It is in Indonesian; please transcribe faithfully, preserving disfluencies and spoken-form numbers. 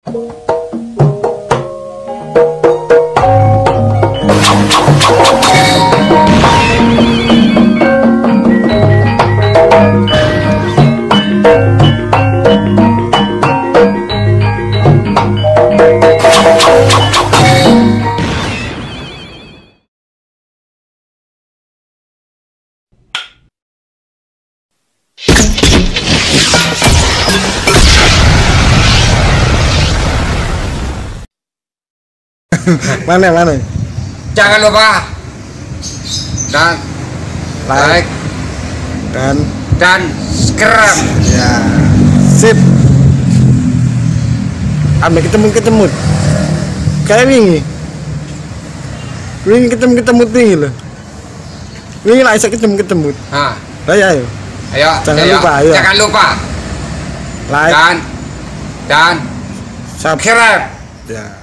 Mana mana? Jangan lupa dan like, like dan dan subscribe. Ya, sip. Ambil ketemu ketemu. Kayak wingi. Wingi ketemu ketemu tinggi loh. Wingi lah bisa ketemu ketemu. Ah, ayo ayo. Ayo. Jangan ayo. lupa, ayo. Jangan lupa. Like Dan dan subscribe. Ya.